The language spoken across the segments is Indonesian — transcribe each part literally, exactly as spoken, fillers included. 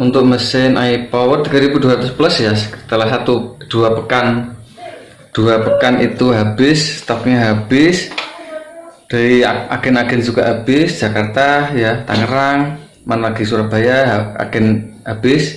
untuk mesin iPower tiga ribu dua ratus plus ya, setelah satu dua pekan dua pekan itu habis, stoknya habis dari agen-agen juga habis, Jakarta ya, Tangerang, mana lagi Surabaya, agen habis.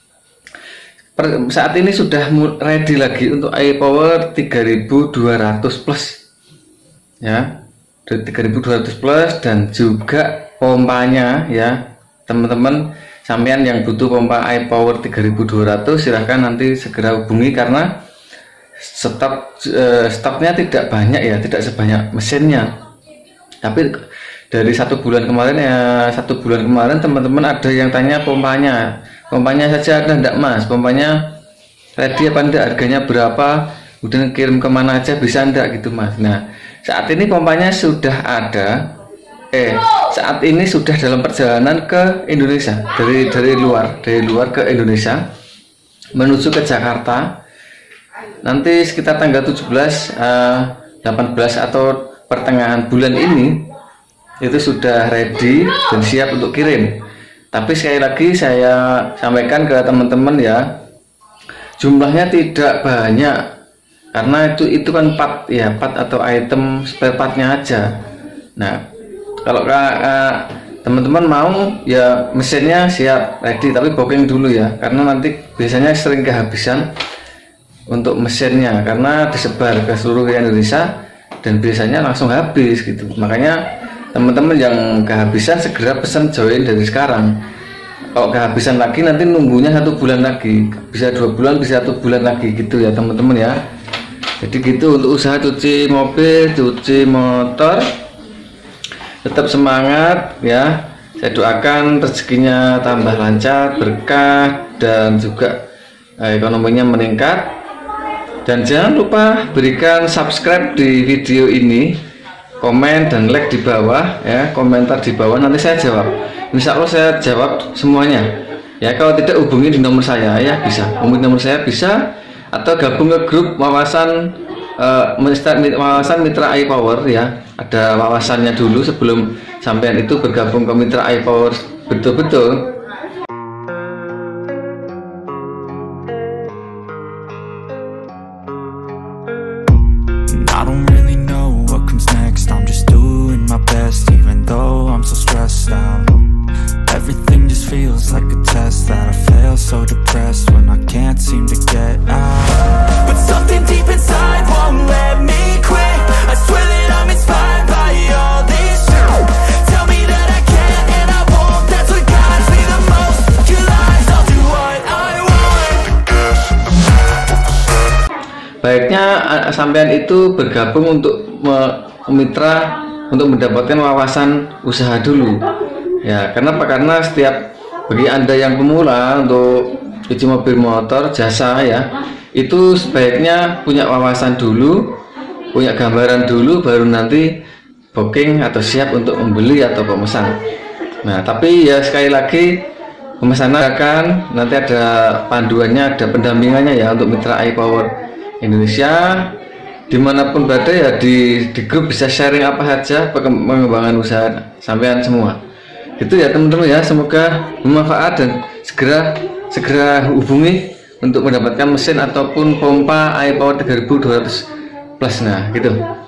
Per, saat ini sudah ready lagi untuk iPower tiga ribu dua ratus plus ya, tiga ribu dua ratus plus, dan juga pompanya ya teman-teman. Sampean yang butuh pompa iPower tiga ribu dua ratus silahkan nanti segera hubungi, karena stok eh, stoknya tidak banyak ya, tidak sebanyak mesinnya. Tapi dari satu bulan kemarin ya, satu bulan kemarin teman-teman ada yang tanya pompanya, pompanya saja ada enggak mas, pompanya ready apa enggak, harganya berapa, kemudian kirim kemana aja bisa enggak gitu mas. Nah saat ini pompanya sudah ada. Eh, saat ini sudah dalam perjalanan ke Indonesia, dari dari luar, dari luar ke Indonesia menuju ke Jakarta. Nanti sekitar tanggal tujuh belas, delapan belas atau pertengahan bulan ini itu sudah ready dan siap untuk kirim. Tapi sekali lagi saya sampaikan ke teman-teman ya, jumlahnya tidak banyak, karena itu itu kan part ya, part atau item spare partnya aja. Nah kalau teman-teman uh, mau ya mesinnya siap ready, tapi booking dulu ya, karena nanti biasanya sering kehabisan untuk mesinnya karena disebar ke seluruh Indonesia dan biasanya langsung habis gitu. Makanya teman-teman yang kehabisan segera pesan join dari sekarang. Kalau kehabisan lagi nanti nunggunya satu bulan lagi, bisa dua bulan, bisa satu bulan lagi gitu ya teman-teman ya. Jadi gitu untuk usaha cuci mobil, cuci motor. Tetap semangat ya, saya doakan rezekinya tambah lancar, berkah, dan juga eh, ekonominya meningkat. Dan jangan lupa berikan subscribe di video ini, komen dan like di bawah ya, komentar di bawah, nanti saya jawab. Insya Allah saya jawab semuanya ya. Kalau tidak hubungi di nomor saya ya, bisa hubungi nomor saya bisa, atau gabung ke grup wawasan uh, wawasan mitra iPower ya. Ada wawasannya dulu sebelum sampean itu bergabung ke mitra iPower betul-betul. I don't really know what comes next. I'm just doing my best, even though I'm so stressed out. Everything just feels like a test that I fail, so depressed when I can't seem to get out. But something deep inside won't let me quit. I swear that I'm inspired by all this shit. Tell me that I can and I won't. That's what guides me the most. Your lies, I'll do what I want. Baiknya sampean itu bergabung untuk mitra untuk mendapatkan wawasan usaha dulu ya. Kenapa? Karena setiap bagi anda yang pemula untuk cuci mobil, motor, jasa ya, itu sebaiknya punya wawasan dulu, punya gambaran dulu, baru nanti booking atau siap untuk membeli atau pemesan. Nah tapi ya sekali lagi pemesanan akan nanti ada panduannya, ada pendampingannya ya untuk mitra iPower Indonesia. Dimanapun berada ya, di, di grup bisa sharing apa saja pengembangan usaha sampean semua gitu ya teman-teman ya. Semoga bermanfaat dan segera segera hubungi untuk mendapatkan mesin ataupun pompa iPower tiga ribu dua ratus plus. Nah gitu.